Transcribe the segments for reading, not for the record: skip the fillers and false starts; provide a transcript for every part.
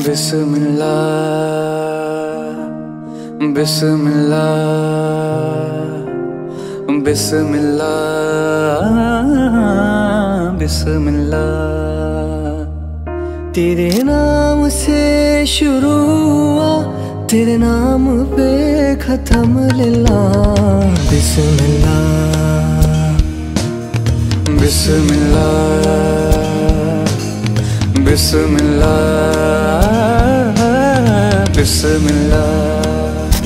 बिस्मिल्लाह बिस्मिल्लाह बिस्मिल्लाह बिस्मिल्लाह। तेरे नाम से शुरू हुआ, तेरे नाम पे खत्म लिल्लाह। बिस्मिल्लाह बिस्मिल्लाह बिस्मिल्लाह बिस्मिल्लाह।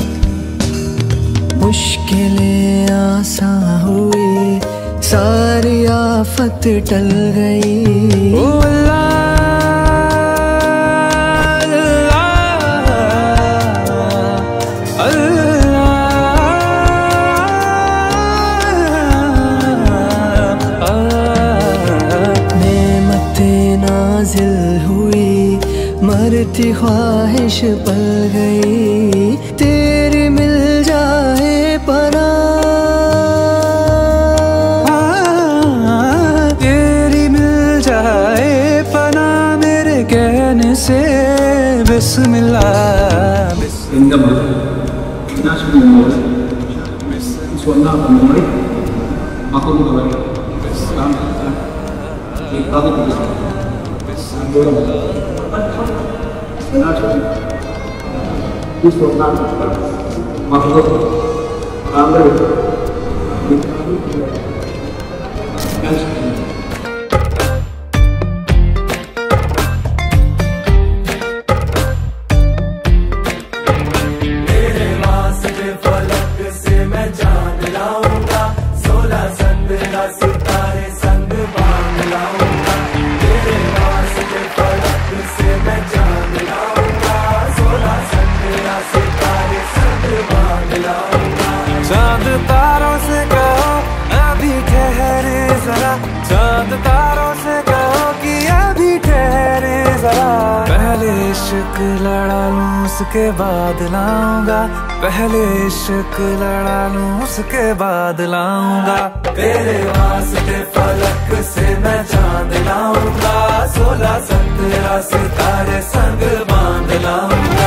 मुश्किलें आसान हुई, सारी आफत टल गई। ओ अल्लाह नाज़िल हुई, मरती ख्वाहिश पल गई। तेरी मिल जाए पनाह, तेरी मिल जाए पनाह मेरे कहने से। बिस्मिल्लाह तेरे वास्ते फलक से मैं चांद लाऊंगा, 16 चंद्रमा सितारे संग बांध लाऊंगा। तेरे वास्ते फलक से मैं चांद लाऊंगा, 16 चंद्रमा सितारे संग बांध लाऊंगा। चांद तारों से कहो अभी ठहरे जरा, चांद तारों से कहो कि अभी ठहरे जरा। पहले इश्क लड़ा लूं उसके बाद लाऊंगा, पहले इश्क लड़ा लूं उसके बाद लाऊंगा। तेरे वास्ते फलक से मैं चांद लाऊंगा, 16 17 सितारे संग बांध लाऊंगा।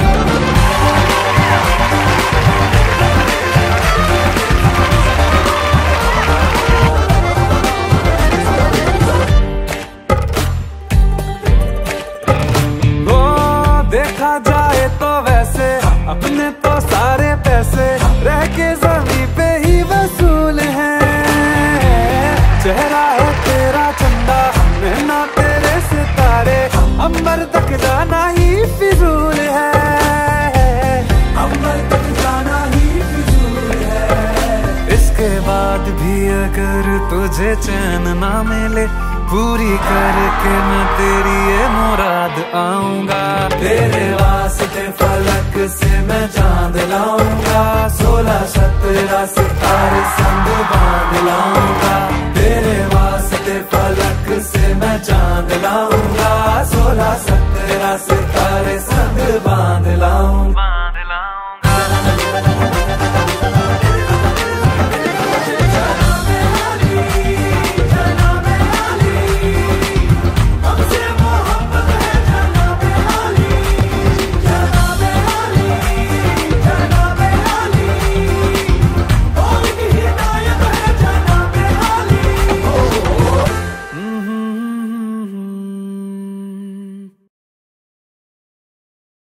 देखा जाए तो वैसे अपने तो सारे पैसे रह के जमीन पे ही वसूल हैं। चेहरा है तेरा चंदा, नैना तेरे सितारे, अंबर तक जाना ही फिजूल है, अंबर तक जाना ही फिजूल है। इसके बाद भी अगर तुझे चैन ना मिले, पूरी करके मैं तेरी ये मुराद आऊंगा। तेरे वास्ते फलक से मैं चांद लाऊंगा, 16 17 सितारे संग बांध लाऊंगा। तेरे वास्ते फलक से मैं चांद लाऊंगा, 16 17 सितारे संग